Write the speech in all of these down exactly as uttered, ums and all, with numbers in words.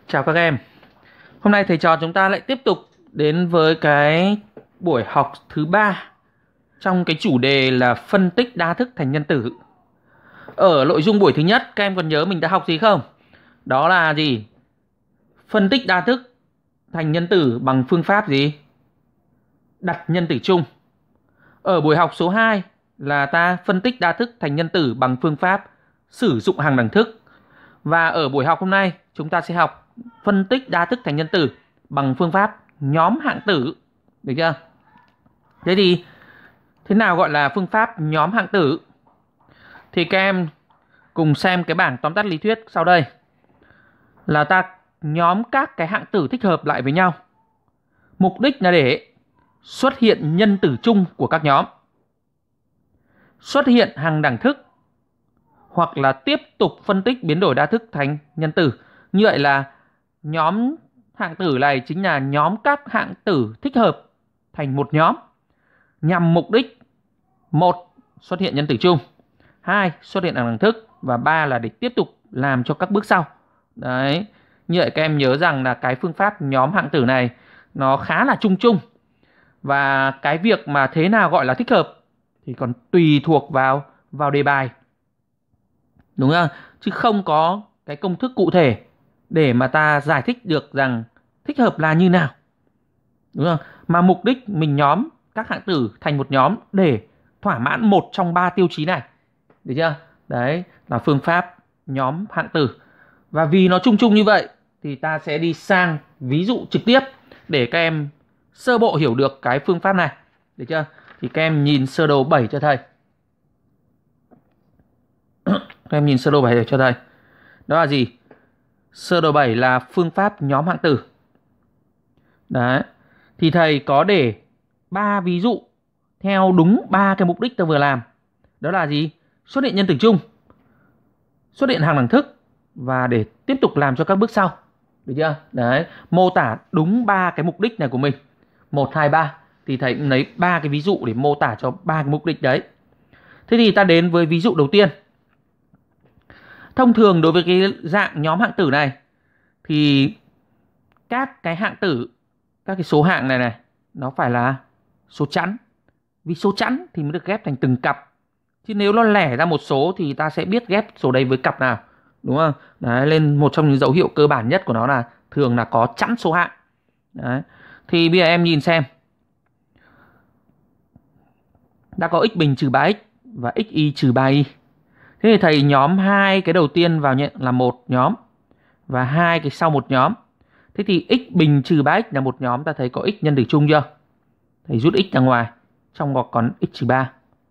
Chào các em. Hôm nay thầy trò chúng ta lại tiếp tục đến với cái buổi học thứ ba trong cái chủ đề là phân tích đa thức thành nhân tử. Ở nội dung buổi thứ nhất các em còn nhớ mình đã học gì không? Đó là gì? Phân tích đa thức thành nhân tử bằng phương pháp gì? Đặt nhân tử chung. Ở buổi học số hai là ta phân tích đa thức thành nhân tử bằng phương pháp sử dụng hằng đẳng thức. Và ở buổi học hôm nay chúng ta sẽ học phân tích đa thức thành nhân tử bằng phương pháp nhóm hạng tử. Được chưa? Thế thì thế nào gọi là phương pháp nhóm hạng tử? Thì các em cùng xem cái bảng tóm tắt lý thuyết sau đây. Là ta nhóm các cái hạng tử thích hợp lại với nhau. Mục đích là để xuất hiện nhân tử chung của các nhóm, xuất hiện hằng đẳng thức, hoặc là tiếp tục phân tích biến đổi đa thức thành nhân tử. Như vậy là nhóm hạng tử này chính là nhóm các hạng tử thích hợp thành một nhóm, nhằm mục đích: một, xuất hiện nhân tử chung; hai, xuất hiện hằng đẳng thức; và ba là để tiếp tục làm cho các bước sau. Đấy. Như vậy các em nhớ rằng là cái phương pháp nhóm hạng tử này nó khá là chung chung. Và cái việc mà thế nào gọi là thích hợp thì còn tùy thuộc vào vào đề bài. Đúng không? Chứ không có cái công thức cụ thể để mà ta giải thích được rằng thích hợp là như nào. Đúng không? Mà mục đích mình nhóm các hạng tử thành một nhóm để thỏa mãn một trong ba tiêu chí này. Được chưa? Đấy là phương pháp nhóm hạng tử. Và vì nó chung chung như vậy thì ta sẽ đi sang ví dụ trực tiếp để các em sơ bộ hiểu được cái phương pháp này. Được chưa? Thì các em nhìn sơ đồ bảy cho thầy. Các em nhìn sơ đồ bảy cho thầy. Đó là gì? Sơ đồ bảy là phương pháp nhóm hạng tử. Đấy. Thì thầy có để ba ví dụ theo đúng ba cái mục đích ta vừa làm. Đó là gì? Xuất hiện nhân tử chung, xuất hiện hằng đẳng thức, và để tiếp tục làm cho các bước sau. Được chưa? Đấy, mô tả đúng ba cái mục đích này của mình. một, hai, ba. Thì thầy cũng lấy ba cái ví dụ để mô tả cho ba cái mục đích đấy. Thế thì ta đến với ví dụ đầu tiên. Thông thường đối với cái dạng nhóm hạng tử này thì các cái hạng tử, các cái số hạng này này, nó phải là số chẵn. Vì số chẵn thì mới được ghép thành từng cặp. Chứ nếu nó lẻ ra một số thì ta sẽ biết ghép số đấy với cặp nào. Đúng không? Đấy, nên một trong những dấu hiệu cơ bản nhất của nó là thường là có chẵn số hạng. Đấy. Thì bây giờ em nhìn xem. Đã có x bình trừ ba x và xy trừ ba y. Thế thì thầy nhóm hai cái đầu tiên vào nhận là một nhóm và hai cái sau một nhóm. Thế thì x bình trừ ba x là một nhóm, ta thấy có x nhân tử chung chưa? Thầy rút x ra ngoài, trong ngoặc còn x trừ ba.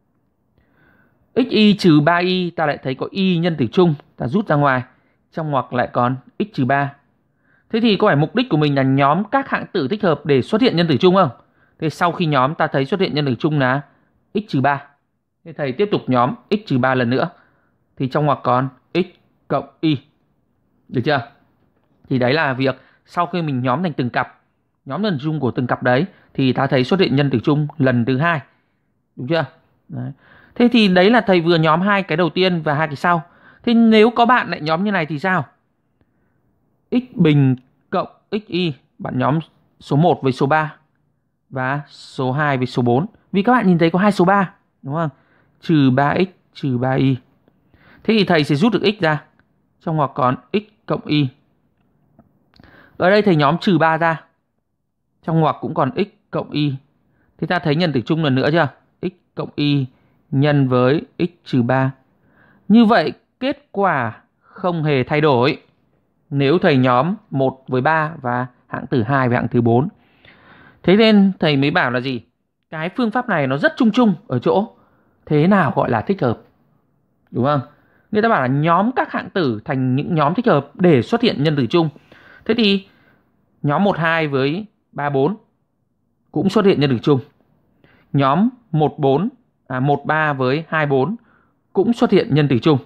Xy trừ ba y ta lại thấy có y nhân tử chung, ta rút ra ngoài, trong ngoặc lại còn x trừ ba. Thế thì có phải mục đích của mình là nhóm các hạng tử thích hợp để xuất hiện nhân tử chung không? Thế sau khi nhóm ta thấy xuất hiện nhân tử chung là x trừ ba. Thế thầy tiếp tục nhóm x trừ ba lần nữa. Thì trong ngoặc còn x cộng y. Được chưa? Thì đấy là việc sau khi mình nhóm thành từng cặp, nhóm nhân tử chung của từng cặp đấy, thì ta thấy xuất hiện nhân tử chung lần thứ hai. Đúng chưa? Đấy. Thế thì đấy là thầy vừa nhóm hai cái đầu tiên và hai cái sau. Thế nếu có bạn lại nhóm như này thì sao? X bình cộng xy, bạn nhóm số một với số ba và số hai với số bốn. Vì các bạn nhìn thấy có hai số ba, đúng không? Trừ ba x trừ ba y. Thế thì thầy sẽ rút được x ra, trong ngoặc còn x cộng y. Ở đây thầy nhóm trừ ba ra, trong ngoặc cũng còn x cộng y. Thế ta thấy nhân tử chung lần nữa chưa? X cộng y nhân với x trừ ba. Như vậy kết quả không hề thay đổi nếu thầy nhóm một với ba và hạng tử hai với hạng tử bốn. Thế nên thầy mới bảo là gì? Cái phương pháp này nó rất chung chung ở chỗ thế nào gọi là thích hợp. Đúng không? Người ta bảo là nhóm các hạng tử thành những nhóm thích hợp để xuất hiện nhân tử chung. Thế thì nhóm một, hai với ba, bốn cũng xuất hiện nhân tử chung. Nhóm một, bốn, à, một, ba với hai, bốn cũng xuất hiện nhân tử chung.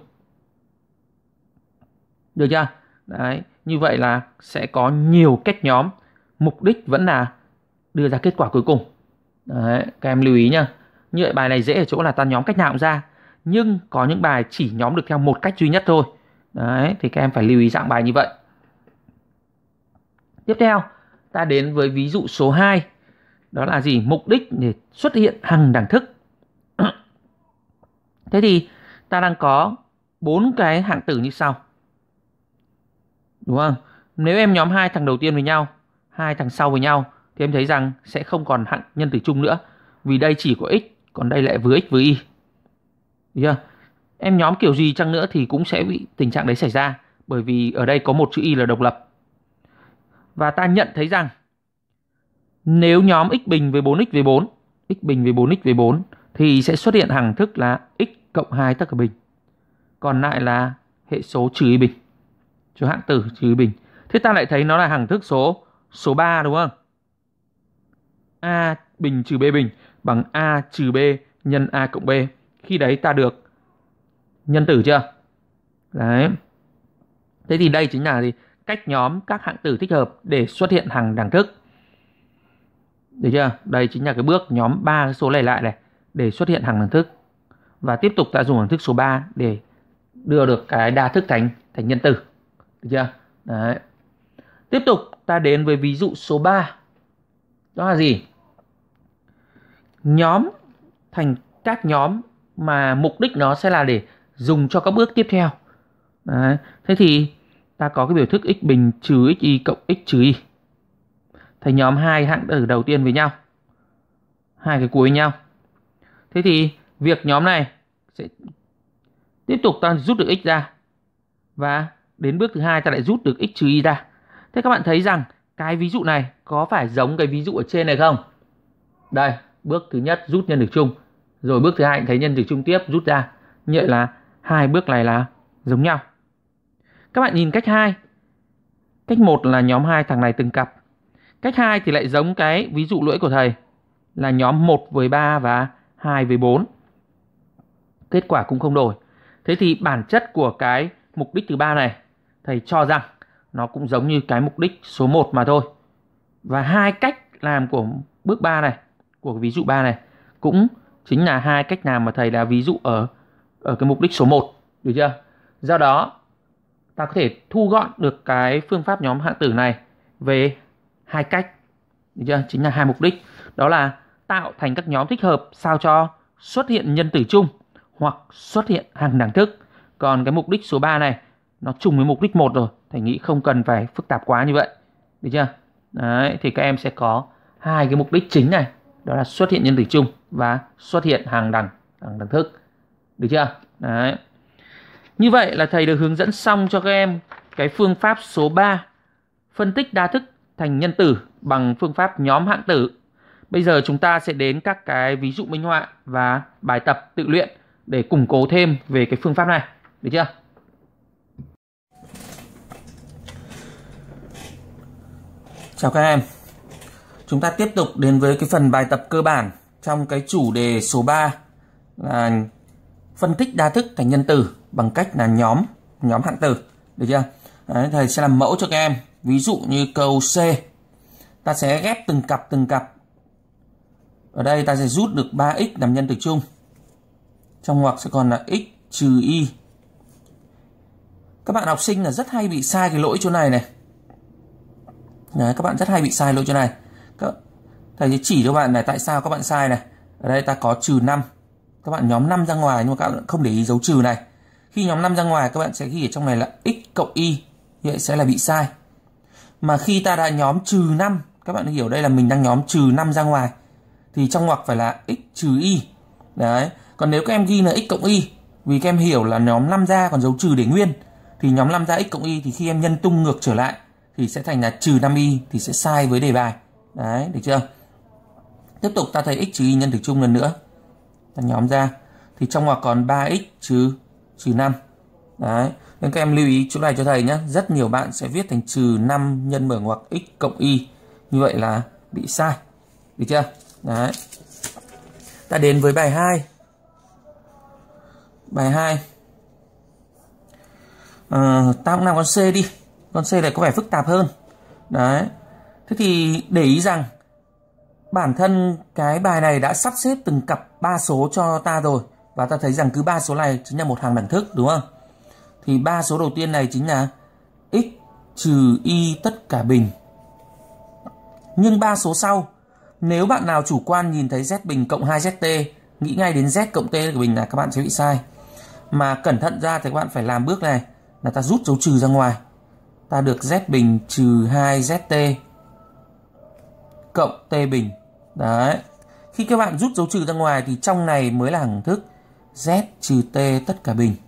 Được chưa? Đấy, như vậy là sẽ có nhiều cách nhóm. Mục đích vẫn là đưa ra kết quả cuối cùng. Đấy, các em lưu ý nhá. Như vậy bài này dễ ở chỗ là ta nhóm cách nào cũng ra. Nhưng có những bài chỉ nhóm được theo một cách duy nhất thôi. Đấy, thì các em phải lưu ý dạng bài như vậy. Tiếp theo, ta đến với ví dụ số hai. Đó là gì? Mục đích để xuất hiện hằng đẳng thức. Thế thì ta đang có bốn cái hạng tử như sau. Đúng không? Nếu em nhóm hai thằng đầu tiên với nhau, hai thằng sau với nhau, thì em thấy rằng sẽ không còn hạng nhân tử chung nữa. Vì đây chỉ có x, còn đây lại với x với y. Được chưa? Em nhóm kiểu gì chăng nữa thì cũng sẽ bị tình trạng đấy xảy ra. Bởi vì ở đây có một chữ y là độc lập. Và ta nhận thấy rằng nếu nhóm x bình với bốn x với bốn, x bình với bốn x với bốn, thì sẽ xuất hiện hằng thức là x cộng hai tất cả bình. Còn lại là hệ số trừ y bình, số hạng tử trừ y bình. Thế ta lại thấy nó là hằng thức số số ba đúng không? A bình trừ B bình bằng A trừ B nhân A cộng B. Khi đấy ta được nhân tử chưa? Đấy. Thế thì đây chính là gì? Cách nhóm các hạng tử thích hợp để xuất hiện hằng đẳng thức. Được chưa? Đây chính là cái bước nhóm ba số này lại này để xuất hiện hằng đẳng thức. Và tiếp tục ta dùng hằng thức số ba để đưa được cái đa thức thành thành nhân tử. Được chưa? Đấy. Tiếp tục ta đến với ví dụ số ba. Đó là gì? Nhóm thành các nhóm mà mục đích nó sẽ là để dùng cho các bước tiếp theo. Đấy. Thế thì ta có cái biểu thức x bình trừ xy cộng x trừ y. Thành nhóm hai hạng tử đầu tiên với nhau, hai cái cuối với nhau. Thế thì việc nhóm này sẽ tiếp tục ta rút được x ra. Và đến bước thứ hai ta lại rút được x trừ y ra. Thế các bạn thấy rằng cái ví dụ này có phải giống cái ví dụ ở trên này không? Đây, bước thứ nhất rút nhân tử chung. Rồi bước thứ hai thấy nhân tử chung tiếp rút ra. Như vậy là hai bước này là giống nhau. Các bạn nhìn cách hai. Cách một là nhóm hai thằng này từng cặp. Cách hai thì lại giống cái ví dụ lỗi của thầy là nhóm một với ba và hai với bốn. Kết quả cũng không đổi. Thế thì bản chất của cái mục đích thứ ba này thầy cho rằng nó cũng giống như cái mục đích số một mà thôi. Và hai cách làm của bước ba này, của ví dụ ba này cũng chính là hai cách làm mà thầy đã ví dụ ở ở cái mục đích số một, được chưa? Do đó ta có thể thu gọn được cái phương pháp nhóm hạng tử này về hai cách, được chưa? Chính là hai mục đích. Đó là tạo thành các nhóm thích hợp sao cho xuất hiện nhân tử chung hoặc xuất hiện hằng đẳng thức. Còn cái mục đích số ba này nó trùng với mục đích một rồi, thầy nghĩ không cần phải phức tạp quá như vậy, được chưa? Đấy, thì các em sẽ có hai cái mục đích chính này, đó là xuất hiện nhân tử chung và xuất hiện hằng đẳng hằng đẳng thức, được chưa? Đấy. Như vậy là thầy được hướng dẫn xong cho các em cái phương pháp số ba, phân tích đa thức thành nhân tử bằng phương pháp nhóm hạng tử. Bây giờ chúng ta sẽ đến các cái ví dụ minh họa và bài tập tự luyện để củng cố thêm về cái phương pháp này, được chưa? Chào các em. Chúng ta tiếp tục đến với cái phần bài tập cơ bản trong cái chủ đề số ba là phân tích đa thức thành nhân tử bằng cách là nhóm nhóm hạng tử, được chưa? Đấy, thầy sẽ làm mẫu cho các em. Ví dụ như câu C, ta sẽ ghép từng cặp từng cặp. Ở đây ta sẽ rút được ba x làm nhân tử chung. Trong ngoặc sẽ còn là x trừ y. Các bạn học sinh là rất hay bị sai cái lỗi chỗ này này. Đấy, các bạn rất hay bị sai lỗi chỗ này. Các, thầy sẽ chỉ cho bạn này tại sao các bạn sai này. Ở đây ta có trừ năm. Các bạn nhóm năm ra ngoài nhưng mà các bạn không để ý dấu trừ này. Khi nhóm năm ra ngoài các bạn sẽ ghi ở trong này là x cộng y. Như vậy sẽ là bị sai. Mà khi ta đã nhóm trừ năm, các bạn hiểu đây là mình đang nhóm trừ năm ra ngoài, thì trong ngoặc phải là x trừ y. Đấy. Còn nếu các em ghi là x cộng y, vì các em hiểu là nhóm năm ra còn dấu trừ để nguyên, thì nhóm năm ra x cộng y thì khi em nhân tung ngược trở lại thì sẽ thành là trừ năm y, thì sẽ sai với đề bài. Đấy, được chưa? Tiếp tục ta thấy x trừ y nhân tử chung lần nữa. Ta nhóm ra thì trong ngoặc còn ba x trừ trừ năm. Đấy. Nên các em lưu ý chỗ này cho thầy nhé. Rất nhiều bạn sẽ viết thành trừ năm nhân mở ngoặc x cộng y. Như vậy là bị sai. Được chưa? Đấy. Ta đến với bài hai. Bài hai. À, ta cũng làm con C đi. Con C này có vẻ phức tạp hơn. Đấy. Thế thì để ý rằng bản thân cái bài này đã sắp xếp từng cặp ba số cho ta rồi. Và ta thấy rằng cứ ba số này chính là một hằng đẳng thức, đúng không? Thì ba số đầu tiên này chính là x trừ y tất cả bình Nhưng ba số sau, nếu bạn nào chủ quan nhìn thấy Z bình cộng hai Z T, nghĩ ngay đến Z cộng T của bình là các bạn sẽ bị sai. Mà cẩn thận ra thì các bạn phải làm bước này, là ta rút dấu trừ ra ngoài. Ta được Z bình trừ hai Z T cộng T bình. Đấy. Khi các bạn rút dấu trừ ra ngoài thì trong này mới là hằng thức Z trừ T tất cả bình.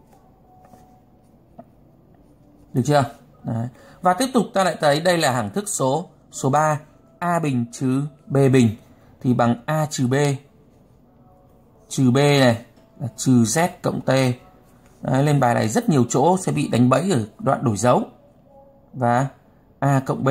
Được chưa? Đấy. Và tiếp tục ta lại thấy đây là hằng thức số số ba, A bình trừ B bình thì bằng A trừ B trừ B này là trừ Z cộng T. Đấy, lên bài này rất nhiều chỗ sẽ bị đánh bẫy ở đoạn đổi dấu. Và A cộng B.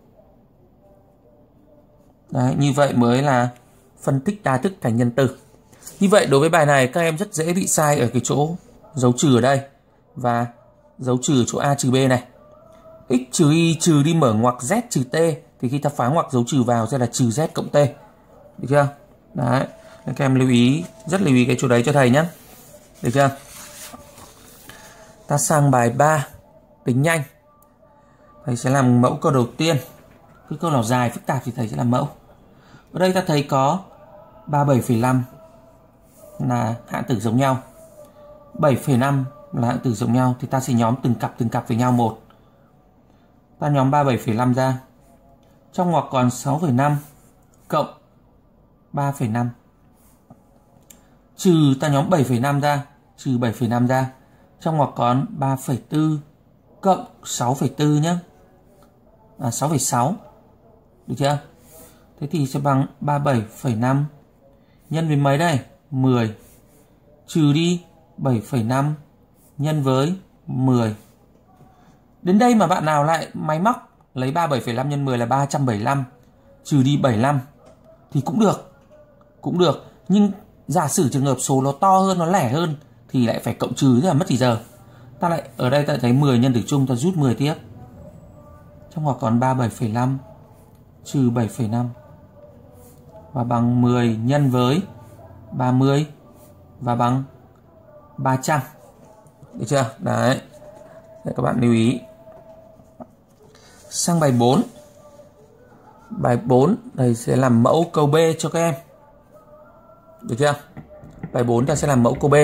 Đấy, như vậy mới là phân tích đa thức thành nhân tử. Như vậy đối với bài này các em rất dễ bị sai ở cái chỗ dấu trừ ở đây và dấu trừ ở chỗ A trừ B này. X trừ y trừ đi mở ngoặc Z trừ T thì khi ta phá ngoặc dấu trừ vào sẽ là trừ Z cộng T. Được chưa? Đấy, các em lưu ý, rất lưu ý cái chỗ đấy cho thầy nhé. Được chưa? Ta sang bài ba, tính nhanh. Thầy sẽ làm mẫu câu đầu tiên. Cái câu nào dài phức tạp thì thầy sẽ làm mẫu. Ở đây ta thấy có ba mươi bảy phẩy năm là hạng tử giống nhau, bảy phẩy năm là hạng tử giống nhau thì ta sẽ nhóm từng cặp từng cặp với nhau một. Ta nhóm ba mươi bảy phẩy năm ra. Trong ngoặc còn sáu phẩy năm cộng ba phẩy năm. Trừ ta nhóm bảy phẩy năm ra, trừ bảy phẩy năm ra. Trong ngoặc còn ba phẩy bốn cộng sáu phẩy bốn nhé. À, sáu phẩy sáu. Được chưa? Thế thì sẽ bằng ba mươi bảy phẩy năm nhân với mấy đây? mười. Trừ đi bảy phẩy năm nhân với mười. Đến đây mà bạn nào lại máy móc lấy ba mươi bảy phẩy năm nhân mười là ba trăm bảy mươi lăm, trừ đi bảy mươi lăm thì cũng được. Cũng được, nhưng giả sử trường hợp số nó to hơn, nó lẻ hơn thì lại phải cộng trừ, rất là mất thì giờ. Ta lại ở đây ta thấy mười nhân tử chung, ta rút mười tiếp. Trong ngoặc còn ba mươi bảy phẩy năm trừ bảy phẩy năm và bằng mười nhân với ba mươi và bằng ba trăm. Được chưa? Đấy. Để các bạn lưu ý. Sang bài bốn. Bài bốn đây sẽ làm mẫu câu B cho các em. Được chưa? Bài bốn ta sẽ làm mẫu câu B.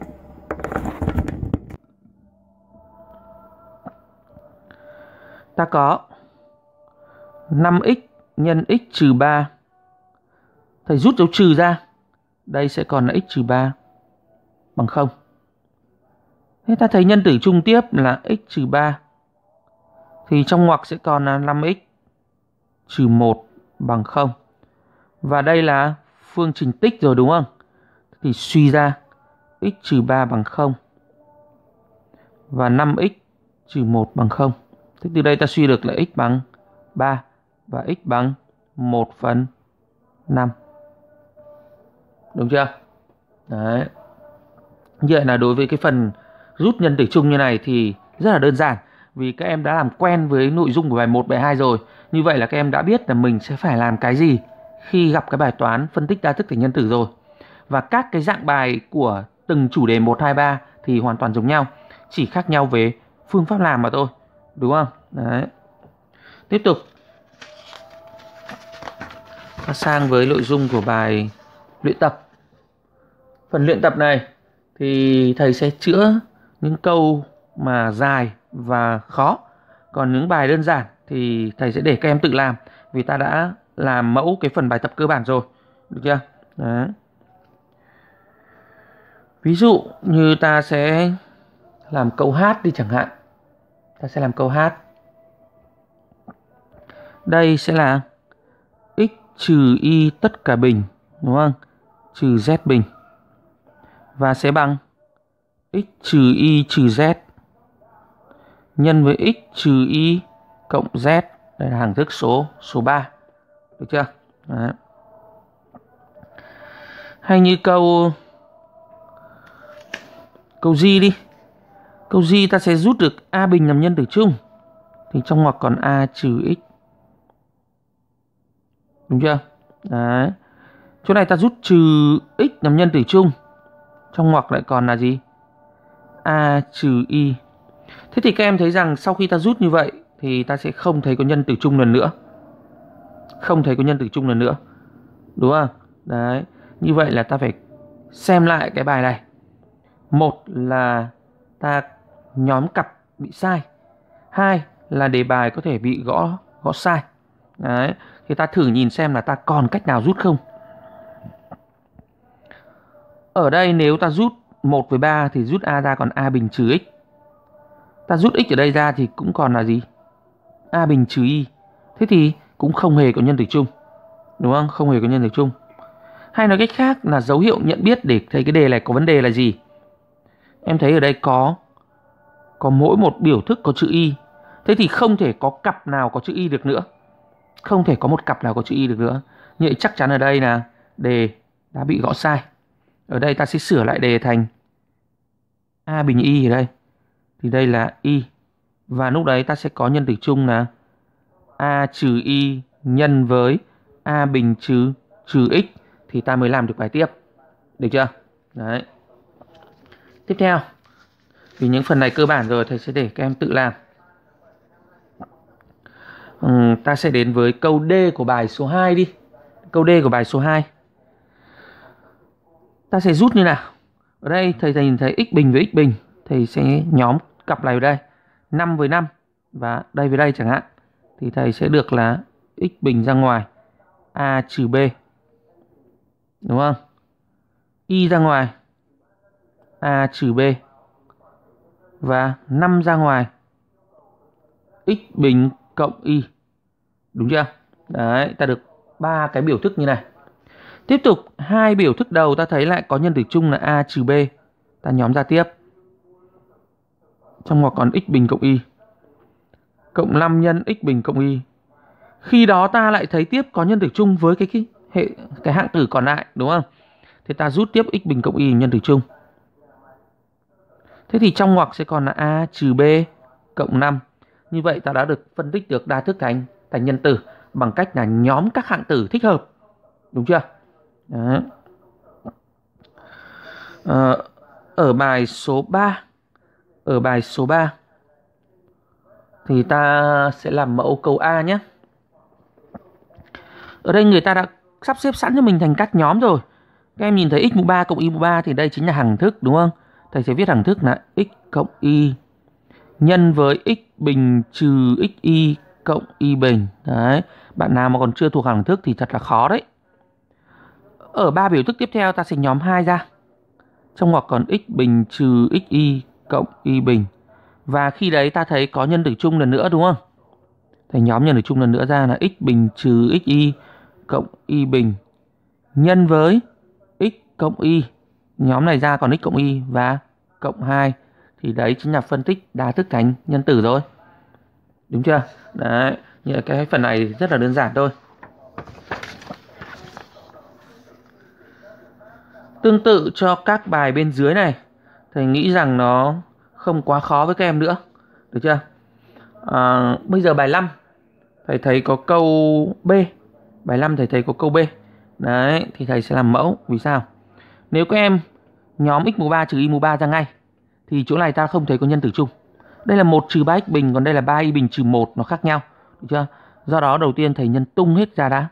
Ta có năm x nhân x trừ ba. Thầy rút dấu trừ ra. Đây sẽ còn là x trừ ba bằng không. Thế ta thấy nhân tử chung tiếp là x trừ ba. Thì trong ngoặc sẽ còn là năm x trừ một bằng không. Và đây là phương trình tích rồi đúng không? Thì suy ra x trừ ba bằng không. Và năm x trừ một bằng không. Thế từ đây ta suy được là x bằng ba và x bằng một phần năm. Đúng chưa? Đấy. Như vậy là đối với cái phần rút nhân tử chung như này thì rất là đơn giản. Vì các em đã làm quen với nội dung của bài một, bài hai rồi. Như vậy là các em đã biết là mình sẽ phải làm cái gì khi gặp cái bài toán phân tích đa thức thành nhân tử rồi. Và các cái dạng bài của từng chủ đề một, hai, ba thì hoàn toàn giống nhau. Chỉ khác nhau về phương pháp làm mà thôi. Đúng không? Đấy. Tiếp tục. Ta sang với nội dung của bài luyện tập. Phần luyện tập này thì thầy sẽ chữa những câu mà dài và khó. Còn những bài đơn giản thì thầy sẽ để các em tự làm. Vì ta đã làm mẫu cái phần bài tập cơ bản rồi. Được chưa? Đấy. Ví dụ như ta sẽ làm câu hát đi chẳng hạn. Ta sẽ làm câu hát. Đây sẽ là x trừ y tất cả bình, đúng không? Trừ z bình. Và sẽ bằng x trừ y trừ z nhân với x trừ y cộng z. Đây là hằng thức số số ba. Được chưa? Đấy. Hay như câu câu G đi. Câu G ta sẽ rút được a bình làm nhân tử chung. Thì trong ngoặc còn a trừ x. Đúng chưa? Đấy. Chỗ này ta rút trừ x làm nhân tử chung. Trong ngoặc lại còn là gì? A trừ y. Thế thì các em thấy rằng sau khi ta rút như vậy thì ta sẽ không thấy có nhân tử chung lần nữa. Không thấy có nhân tử chung lần nữa, đúng không? Đấy, như vậy là ta phải xem lại cái bài này. Một là ta nhóm cặp bị sai, hai là đề bài có thể bị gõ gõ sai. Đấy, thì ta thử nhìn xem là ta còn cách nào rút không. Ở đây nếu ta rút một với ba thì rút A ra còn A bình trừ x. Ta rút x ở đây ra thì cũng còn là gì? A bình trừ y. Thế thì cũng không hề có nhân tử chung, đúng không? Không hề có nhân tử chung. Hay nói cách khác là dấu hiệu nhận biết để thấy cái đề này có vấn đề là gì? Em thấy ở đây có có mỗi một biểu thức có chữ y. Thế thì không thể có cặp nào có chữ y được nữa. Không thể có một cặp nào có chữ y được nữa. Như vậy chắc chắn ở đây là đề đã bị gõ sai. Ở đây ta sẽ sửa lại đề thành A bình y ở đây. Thì đây là y. Và lúc đấy ta sẽ có nhân tử chung là A trừ y nhân với A bình trừ trừ x. Thì ta mới làm được bài tiếp. Được chưa? Đấy. Tiếp theo, vì những phần này cơ bản rồi, thầy sẽ để các em tự làm. Ừ, ta sẽ đến với câu D của bài số hai đi. Câu D của bài số hai. Ta sẽ rút như nào? Ở đây thầy nhìn thấy x bình với x bình. Thầy sẽ nhóm cặp này vào đây. năm với năm. Và đây với đây chẳng hạn. Thì thầy sẽ được là x bình ra ngoài A trừ B. Đúng không? Y ra ngoài A trừ B. Và năm ra ngoài x bình cộng y. Đúng chưa? Đấy, ta được ba cái biểu thức như này. Tiếp tục, hai biểu thức đầu ta thấy lại có nhân tử chung là A trừ B. Ta nhóm ra tiếp. Trong ngoặc còn x bình cộng y. Cộng năm nhân x bình cộng y. Khi đó ta lại thấy tiếp có nhân tử chung với cái, cái hệ cái hạng tử còn lại, đúng không? Thế ta rút tiếp x bình cộng y nhân tử chung. Thế thì trong ngoặc sẽ còn là A trừ B cộng năm. Như vậy ta đã được phân tích được đa thức thành thành nhân tử bằng cách là nhóm các hạng tử thích hợp. Đúng chưa? Đấy. À, ở bài số ba. Ở bài số ba thì ta sẽ làm mẫu câu A nhé. Ở đây người ta đã sắp xếp sẵn cho mình thành các nhóm rồi. Các em nhìn thấy x mũ ba cộng y mũ ba thì đây chính là hằng thức, đúng không? Thầy sẽ viết hằng thức là x cộng y nhân với x bình trừ xy cộng y bình. Đấy, bạn nào mà còn chưa thuộc hằng thức thì thật là khó đấy. Ở ba biểu thức tiếp theo ta sẽ nhóm hai ra. Trong ngoặc còn x bình trừ xy cộng y bình. Và khi đấy ta thấy có nhân tử chung lần nữa, đúng không? Thầy nhóm nhân tử chung lần nữa ra là x bình trừ xy cộng y bình nhân với x cộng y. Nhóm này ra còn x cộng y và cộng hai. Thì đấy chính là phân tích đa thức thành nhân tử rồi. Đúng chưa? Đấy, như cái phần này rất là đơn giản thôi. Tương tự cho các bài bên dưới này, thầy nghĩ rằng nó không quá khó với các em nữa. Được chưa? À, bây giờ bài năm, thầy thấy có câu B. Bài năm thầy thấy có câu B. Đấy, thì thầy sẽ làm mẫu. Vì sao? Nếu các em nhóm x mũ ba trừ y mũ ba ra ngay, thì chỗ này ta không thấy có nhân tử chung. Đây là một trừ ba x bình, còn đây là ba y bình trừ một, nó khác nhau. Được chưa? Do đó đầu tiên thầy nhân tung hết ra đã.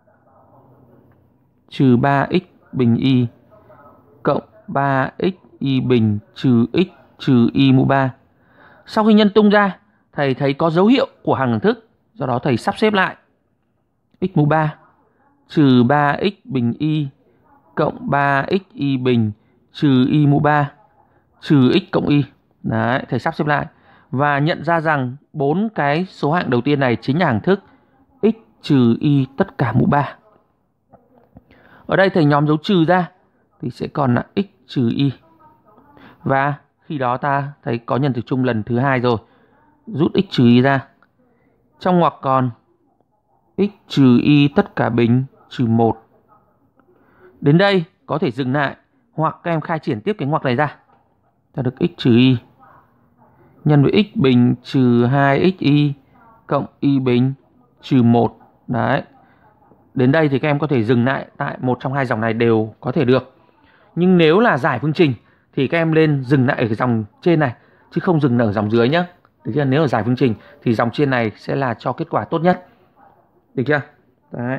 Trừ ba x bình y cộng ba x y bình trừ x trừ y mũ ba. Sau khi nhân tung ra, thầy thấy có dấu hiệu của hằng thức. Do đó thầy sắp xếp lại. X mũ ba trừ ba x bình y cộng ba x y bình trừ y mũ ba trừ x cộng y. Đấy, thầy sắp xếp lại. Và nhận ra rằng bốn cái số hạng đầu tiên này chính là hằng thức x trừ y tất cả mũ ba. Ở đây thầy nhóm dấu trừ ra thì sẽ còn là x trừ y. Và khi đó ta thấy có nhân tử chung lần thứ hai rồi. Rút x trừ y ra. Trong ngoặc còn x trừ y tất cả bình trừ một. Đến đây có thể dừng lại hoặc các em khai triển tiếp cái ngoặc này ra. Ta được x trừ y nhân với x bình trừ hai x y cộng y bình trừ một. Đấy. Đến đây thì các em có thể dừng lại tại một trong hai dòng này đều có thể được. Nhưng nếu là giải phương trình thì các em lên dừng lại ở cái dòng trên này chứ không dừng ở dòng dưới nhé. Được chưa? Nếu ở giải phương trình thì dòng trên này sẽ là cho kết quả tốt nhất. Được chưa? Đấy.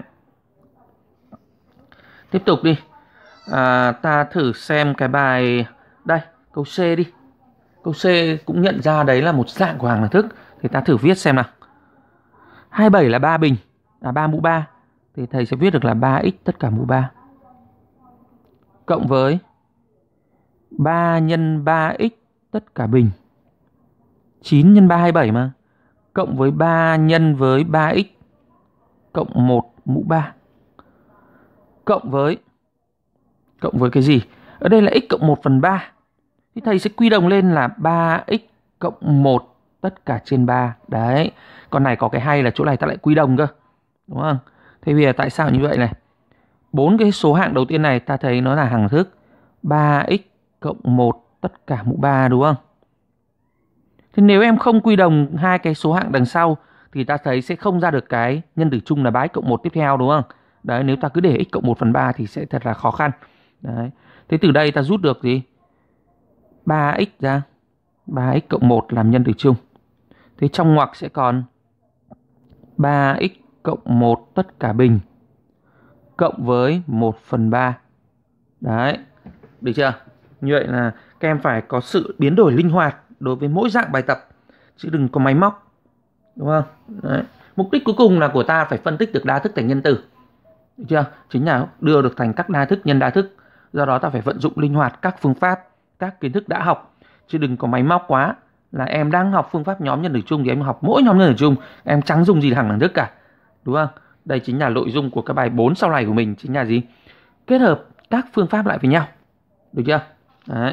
Tiếp tục đi. À, ta thử xem cái bài đây, câu C đi. Câu C cũng nhận ra đấy là một dạng của hàng đẳng thức. Thì ta thử viết xem nào. hai mươi bảy là ba bình, là ba mũ ba. Thì thầy sẽ viết được là ba x tất cả mũ ba. Cộng với ba nhân ba x tất cả bình. chín nhân ba hai mươi bảy mà. Cộng với ba nhân với ba x cộng một mũ ba. Cộng với Cộng với cái gì? Ở đây là x cộng một phần ba. Thì thầy sẽ quy đồng lên là ba x cộng một tất cả trên ba. Đấy. Còn này có cái hay là chỗ này ta lại quy đồng cơ. Đúng không? Thế bây giờ tại sao như vậy này? Bốn cái số hạng đầu tiên này ta thấy nó là hằng thức ba x cộng một tất cả mũ ba, đúng không? Thế nếu em không quy đồng hai cái số hạng đằng sau thì ta thấy sẽ không ra được cái nhân tử chung là ba x cộng một tiếp theo, đúng không? Đấy, nếu ta cứ để x cộng một phần ba thì sẽ thật là khó khăn. Đấy. Thế từ đây ta rút được gì? ba x ra. ba x cộng một làm nhân tử chung. Thế trong ngoặc sẽ còn ba x cộng một tất cả bình cộng với một phần ba. Đấy. Được chưa? Như vậy là các em phải có sự biến đổi linh hoạt đối với mỗi dạng bài tập, chứ đừng có máy móc. Đúng không? Đấy. Mục đích cuối cùng là của ta phải phân tích được đa thức thành nhân tử. Được chưa? Chính là đưa được thành các đa thức nhân đa thức. Do đó ta phải vận dụng linh hoạt các phương pháp, các kiến thức đã học, chứ đừng có máy móc quá. Là em đang học phương pháp nhóm nhân tử chung thì em học mỗi nhóm nhân tử chung, em chẳng dùng gì hằng đẳng thức cả. Đúng không? Đây chính là nội dung của cái bài bốn sau này của mình, chính là gì? Kết hợp các phương pháp lại với nhau. Được chưa? Đấy.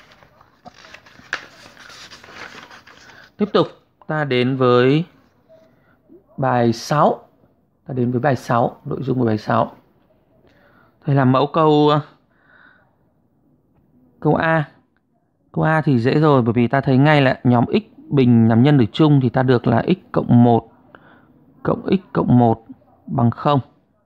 Tiếp tục ta đến với bài sáu. Ta đến với bài sáu, nội dung của bài sáu. Thầy làm mẫu câu câu A. Câu A thì dễ rồi, bởi vì ta thấy ngay là nhóm x bình làm nhân tử chung thì ta được là x cộng một cộng x cộng một bằng không.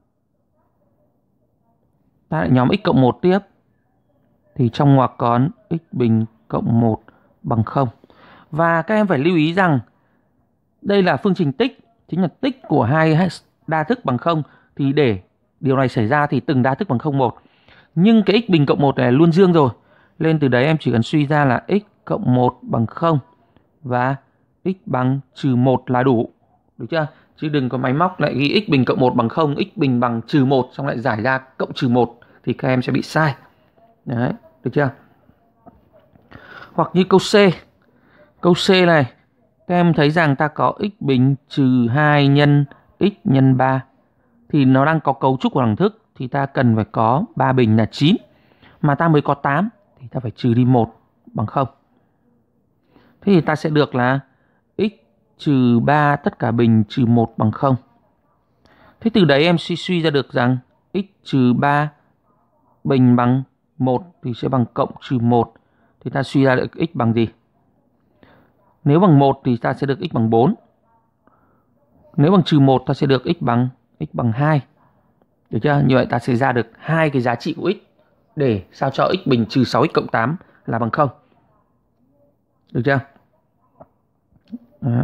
Ta lại nhóm x cộng một tiếp thì trong ngoặc có x bình cộng một bằng không. Và các em phải lưu ý rằng đây là phương trình tích, chính là tích của hai đa thức bằng không. Thì để điều này xảy ra thì từng đa thức bằng không một. Nhưng cái x bình cộng một này luôn dương rồi. Lên từ đấy em chỉ cần suy ra là x cộng một bằng không và x bằng trừ một là đủ. Được chưa? Chứ đừng có máy móc lại ghi x bình cộng một bằng không, x bình bằng trừ một xong lại giải ra cộng trừ một thì các em sẽ bị sai. Đấy, được chưa? Hoặc như câu C. Câu C này, các em thấy rằng ta có x bình trừ hai nhân x nhân ba. Thì nó đang có cấu trúc của đẳng thức. Thì ta cần phải có ba bình là chín. Mà ta mới có tám. Thì ta phải trừ đi một bằng không. Thế thì ta sẽ được là x trừ ba tất cả bình trừ một bằng không. Thế từ đấy em suy suy ra được rằng x trừ ba bình bằng một thì sẽ bằng cộng trừ một. Thì ta suy ra được x bằng gì? Nếu bằng một thì ta sẽ được x bằng bốn. Nếu bằng trừ một ta sẽ được x bằng x bằng hai. Được chưa? Như vậy ta sẽ ra được hai cái giá trị của x để sao cho x bình trừ sáu x cộng tám là bằng không. Được chưa? Đó.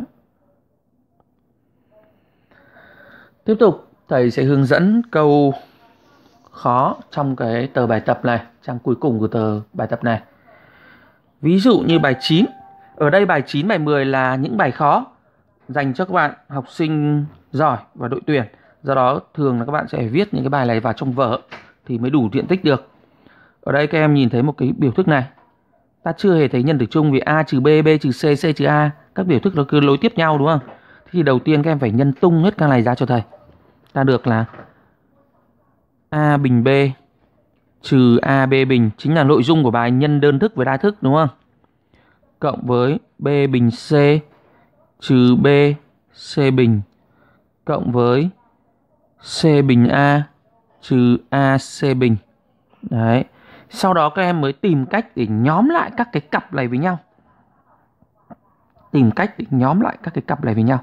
Tiếp tục thầy sẽ hướng dẫn câu khó trong cái tờ bài tập này, trang cuối cùng của tờ bài tập này. Ví dụ như bài chín. Ở đây bài chín, bài mười là những bài khó dành cho các bạn học sinh giỏi và đội tuyển. Do đó thường là các bạn sẽ viết những cái bài này vào trong vở thì mới đủ diện tích được. Ở đây các em nhìn thấy một cái biểu thức này. Ta chưa hề thấy nhân tử chung vì A trừ B, B trừ C, C trừ A. Các biểu thức nó cứ nối tiếp nhau, đúng không? Thế thì đầu tiên các em phải nhân tung hết các này ra cho thầy. Ta được là A bình B trừ a bê bình, chính là nội dung của bài nhân đơn thức với đa thức, đúng không? Cộng với B bình C trừ B C bình cộng với C bình A trừ A C bình. Đấy. Sau đó các em mới tìm cách để nhóm lại các cái cặp này với nhau. Tìm cách để nhóm lại các cái cặp này với nhau.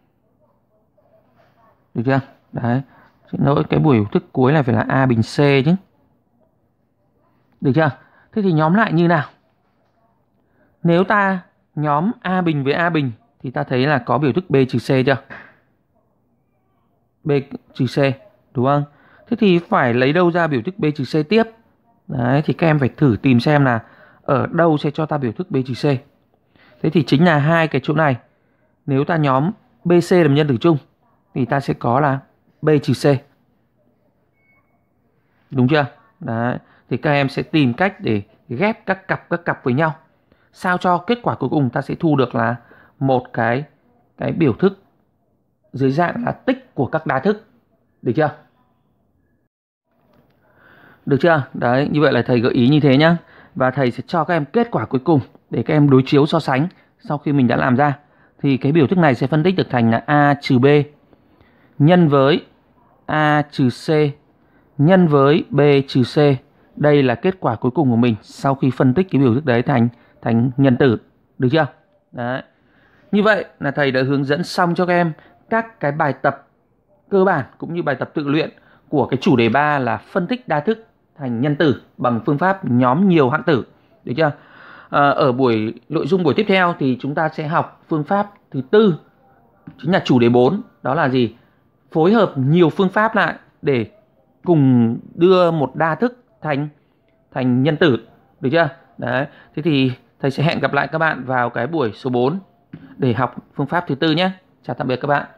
Được chưa? Đấy. Nỗi cái biểu thức cuối này phải là A bình C chứ. Được chưa? Thế thì nhóm lại như nào? Nếu ta nhóm A bình với A bình thì ta thấy là có biểu thức B trừ C chưa? B trừ C, đúng không? Thế thì phải lấy đâu ra biểu thức B trừ C tiếp? Đấy, thì các em phải thử tìm xem là ở đâu sẽ cho ta biểu thức B trừ C. Thế thì chính là hai cái chỗ này. Nếu ta nhóm bê xê làm nhân tử chung thì ta sẽ có là B trừ C. Đúng chưa? Đấy, thì các em sẽ tìm cách để ghép các cặp các cặp với nhau, sao cho kết quả cuối cùng ta sẽ thu được là một cái cái biểu thức dưới dạng là tích của các đa thức. Được chưa? Được chưa? Đấy, như vậy là thầy gợi ý như thế nhá. Và thầy sẽ cho các em kết quả cuối cùng để các em đối chiếu so sánh. Sau khi mình đã làm ra thì cái biểu thức này sẽ phân tích được thành là A trừ B nhân với A trừ C nhân với B trừ C. Đây là kết quả cuối cùng của mình sau khi phân tích cái biểu thức đấy thành thành nhân tử. Được chưa? Đấy. Như vậy là thầy đã hướng dẫn xong cho các em các cái bài tập cơ bản cũng như bài tập tự luyện của cái chủ đề ba là phân tích đa thức thành nhân tử bằng phương pháp nhóm nhiều hạng tử. Được chưa? À, ở buổi nội dung buổi tiếp theo thì chúng ta sẽ học phương pháp thứ tư, chính là chủ đề bốn. Đó là gì? Phối hợp nhiều phương pháp lại để cùng đưa một đa thức thành thành nhân tử. Được chưa? Đấy. Thế thì thầy sẽ hẹn gặp lại các bạn vào cái buổi số bốn để học phương pháp thứ tư nhé. Chào tạm biệt các bạn.